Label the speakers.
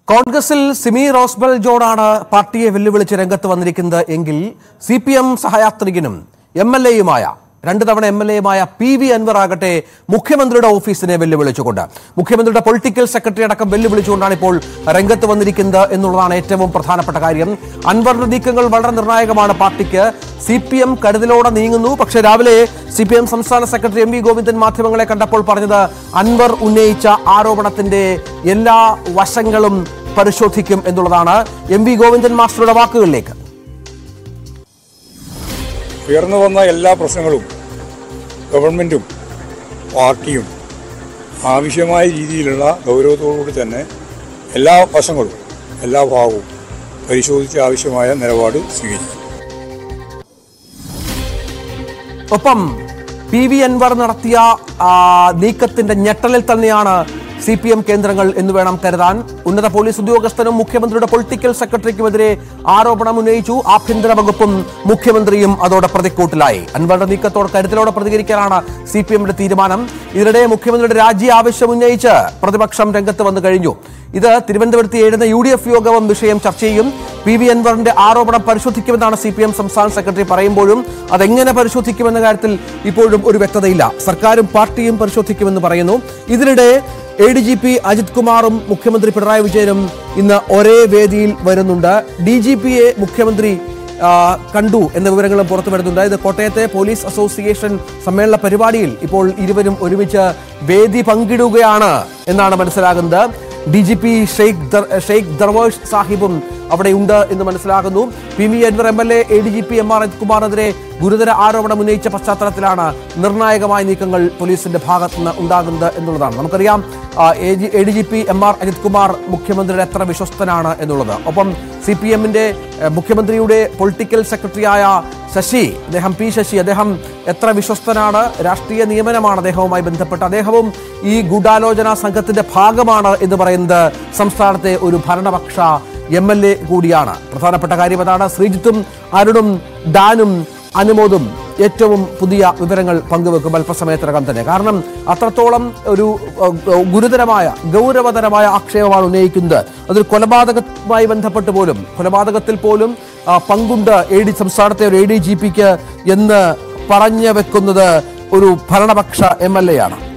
Speaker 1: കോൺഗ്രസിൽ സിമി റോസ്ബൽ ജോണാണ് പാർട്ടിയെ വെല്ലുവിളിച്ച് രംഗത്ത് വന്നിരിക്കുന്നത് എങ്കിൽ സിപിഎം സഹയാത്രികനും എംഎൽഎയുമായ രണ്ടു തവണ എംഎൽഎയുമായ PV അൻവർ ആകട്ടെ മുഖ്യമന്ത്രിയുടെ ഓഫീസിനെ വെല്ലുവിളിച്ചുകൊണ്ട് മുഖ്യമന്ത്രിയുടെ പൊളിറ്റിക്കൽ സെക്രട്ടറി അടക്കം വെല്ലുവിളിച്ചുകൊണ്ടാണ് ഇപ്പോൾ രംഗത്ത് വന്നിരിക്കുന്നത് എന്നുള്ളതാണ് ഏറ്റവും പ്രധാനപ്പെട്ട കാര്യം. അൻവറിന്റെ നീക്കങ്ങൾ വളരെ നിർണായകമാണ് പാർട്ടിക്ക്. സിപിഎം കരുതലോടെ നീങ്ങുന്നു. പക്ഷേ രാവിലെ സിപിഎം സംസ്ഥാന സെക്രട്ടറി MV ഗോവിന്ദൻ മാധ്യമങ്ങളെ കണ്ടപ്പോൾ പറഞ്ഞത് അൻവർ ഉന്നയിച്ച ആരോപണത്തിന്റെ എല്ലാ വശങ്ങളും പരിശോധിക്കും എന്നുള്ളതാണ്. MV ഗോവിന്ദൻ മാസ്റ്ററുടെ വാക്കുകളിലേക്ക്.
Speaker 2: ഉയർന്നു വന്ന എല്ലാ പ്രശ്നങ്ങളും ഗവൺമെൻറ്റും പാർട്ടിയും ആവശ്യമായ രീതിയിലുള്ള ഗൗരവത്തോടുകൂടി തന്നെ എല്ലാ വശങ്ങളും എല്ലാ ഭാഗവും പരിശോധിച്ച് ആവശ്യമായ നിലപാട് സ്വീകരിക്കും.
Speaker 1: ഒപ്പം PV അൻവർ നടത്തിയ നീക്കത്തിന്റെ ഞെട്ടലിൽ തന്നെയാണ് CPM കേന്ദ്രങ്ങൾ എന്ന് വേണം കരുതാൻ. ഉന്നത പോലീസ് ഉദ്യോഗസ്ഥനും മുഖ്യമന്ത്രിയുടെ പൊളിറ്റിക്കൽ സെക്രട്ടറിക്കുമെതിരെ ആരോപണം ഉന്നയിച്ചു. ആഭ്യന്തര വകുപ്പും മുഖ്യമന്ത്രിയും അതോടെ പ്രതിക്കൂട്ടിലായി. അൻവറിന്റെ നീക്കത്തോട് കരുതലോടെ പ്രതികരിക്കാനാണ് CPMന്റെ തീരുമാനം. ഇതിനിടെ മുഖ്യമന്ത്രിയുടെ രാജി ആവശ്യം ഉന്നയിച്ച് പ്രതിപക്ഷം രംഗത്ത് വന്നു കഴിഞ്ഞു. ഇത് തിരുവനന്തപുരത്ത് ചേരുന്ന UDF യോഗവും വിഷയം ചർച്ച ചെയ്യും. PV അൻവറിന്റെ ആരോപണം പരിശോധിക്കുമെന്നാണ് CPM സംസ്ഥാന സെക്രട്ടറി പറയുമ്പോഴും അതെങ്ങനെ പരിശോധിക്കുമെന്ന കാര്യത്തിൽ ഇപ്പോഴും ഒരു വ്യക്തതയില്ല. സർക്കാരും പാർട്ടിയും പരിശോധിക്കുമെന്ന് പറയുന്നു. ഇതിനിടെ ADGP അജിത് കുമാറും മുഖ്യമന്ത്രി പിണറായി വിജയനും ഇന്ന് ഒരേ വേദിയിൽ വരുന്നുണ്ട്. DGPയെ മുഖ്യമന്ത്രി കണ്ടു എന്ന വിവരങ്ങളും പുറത്തു വരുന്നുണ്ട്. ഇത് കോട്ടയത്തെ പോലീസ് അസോസിയേഷൻ സമ്മേളന പരിപാടിയിൽ ഇപ്പോൾ ഇരുവരും ഒരുമിച്ച് വേദി പങ്കിടുകയാണ് എന്നാണ് മനസ്സിലാകുന്നത്. DGP ഷെയ്ഖ് ദർവേഷ് സാഹിബും അവിടെയുണ്ട് എന്ന് മനസ്സിലാകുന്നു. PV Anwar MLA ADGP MR Ajith കുമാറിനെതിരെ ഗുരുതര ആരോപണം ഉന്നയിച്ച പശ്ചാത്തലത്തിലാണ് നിർണായകമായ നീക്കങ്ങൾ പോലീസിന്റെ ഭാഗത്ത് നിന്ന് ഉണ്ടാകുന്നത് എന്നുള്ളതാണ്. നമുക്കറിയാം ADGP MR അജിത് കുമാർ മുഖ്യമന്ത്രിയുടെ എത്ര വിശ്വസ്തനാണ് എന്നുള്ളത്. ഒപ്പം CPMന്റെ മുഖ്യമന്ത്രിയുടെ പൊളിറ്റിക്കൽ സെക്രട്ടറിയായ ശശി, അദ്ദേഹം P ശശി, അദ്ദേഹം എത്ര വിശ്വസ്തനാണ്, രാഷ്ട്രീയ നിയമനമാണ് അദ്ദേഹവുമായി ബന്ധപ്പെട്ട്. അദ്ദേഹവും ഈ ഗൂഢാലോചന സംഘത്തിന്റെ ഭാഗമാണ് എന്ന് പറയുന്നത് സംസ്ഥാനത്തെ ഒരു ഭരണപക്ഷ MLA കൂടിയാണ്. പ്രധാനപ്പെട്ട കാര്യം അതാണ്. ശ്രീജിത്തും അരുണും ഡാനും അനുമോദും ഏറ്റവും പുതിയ വിവരങ്ങൾ പങ്കുവെക്കും അല്പസമയത്തിനകം തന്നെ. കാരണം അത്രത്തോളം ഒരു ഗൗരവതരമായ ആക്ഷേപമാണ് ഉന്നയിക്കുന്നത്. അതൊരു കൊലപാതകവുമായി ബന്ധപ്പെട്ട് പോലും, കൊലപാതകത്തിൽ പോലും പങ്കുണ്ട് സംസ്ഥാനത്തെ ഒരു ADGPക്ക് എന്ന് പറഞ്ഞു വെക്കുന്നത് ഒരു ഭരണപക്ഷ MLA ആണ്.